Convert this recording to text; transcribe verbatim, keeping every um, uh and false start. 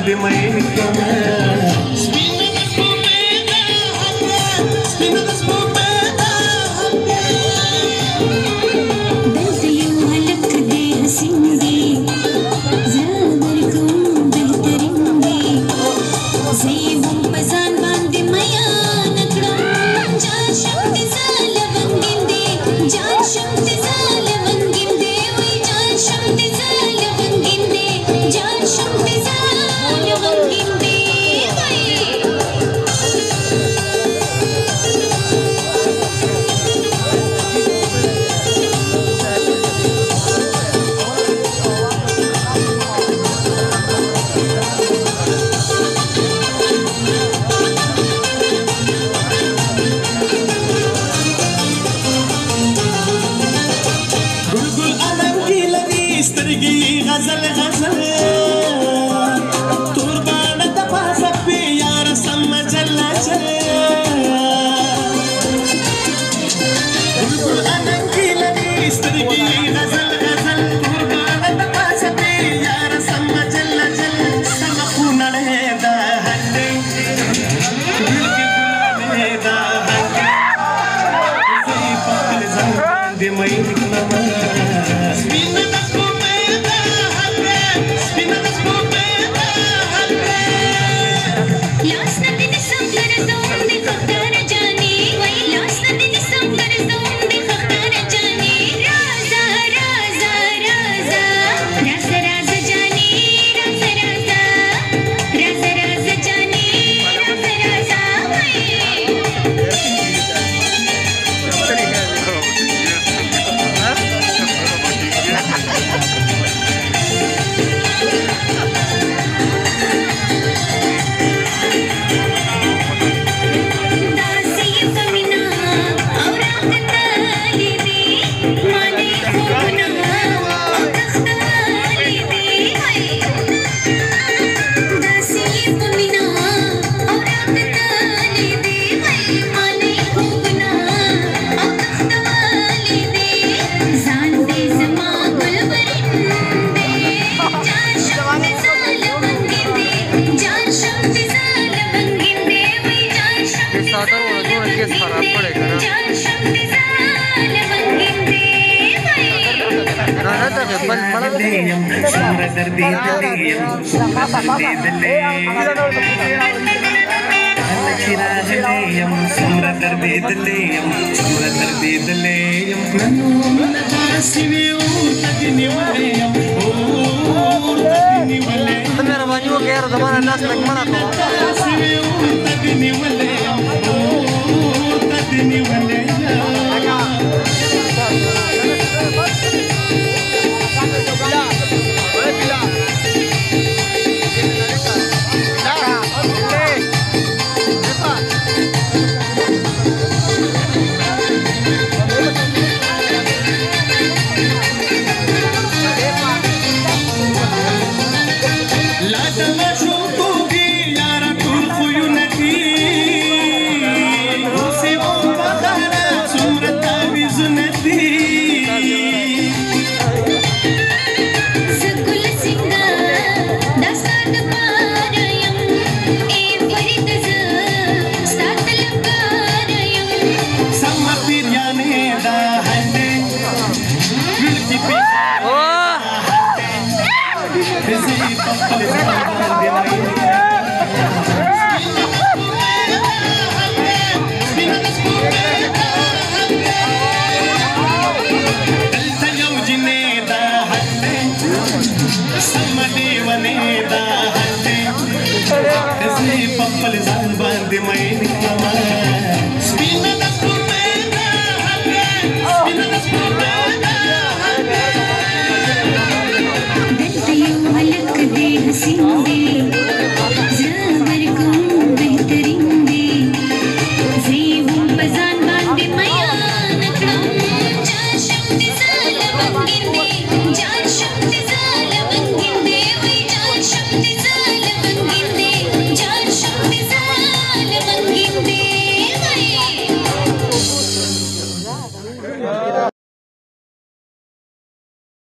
باندې مې کما سپینه د سپوږمۍ د هغه سپینه د سپوږمۍ د هغه دلته یو هلک دی حسین دی زه درکوم بهترین دی زه یې هم په ځان باندې میان کړم جان شم د زه لونګین دی جان شم د زه لونګین دی وای جان شم د زه لونګین دی جان شم د زه لونګین دی وای سترګي غزل غزل تور باڼه د پاسه پې یار سم جل جل بلبل اننګي لري سترګي غزل غزل تور باڼه د پاسه پې یار سم جل جل سم خونړې دا هټې ګلګي ګلانې دا هټې زه په خپل ځان باندې مې کړم سمره دردي دلیم سمره دردي دلیم سمره دردي دلیم سمره دردي دلیم ننو نفاسي وي ورتګني ولیم ورتګني ولیم تمره باندې وګیر زمانه ناس تک مړه کو نفاسي وي ورتګني ولیم ورتګني ولیم خپل ځان باندې مې کړم سپینه د سپوږمۍ د هغه سپینه د سپوږمۍ د هغه دلته یو هلک دی حسین دی زه درکوم بهترین دی زه یې هم په ځان باندې میان کړم جان شم د زه لونګین دی جان شم د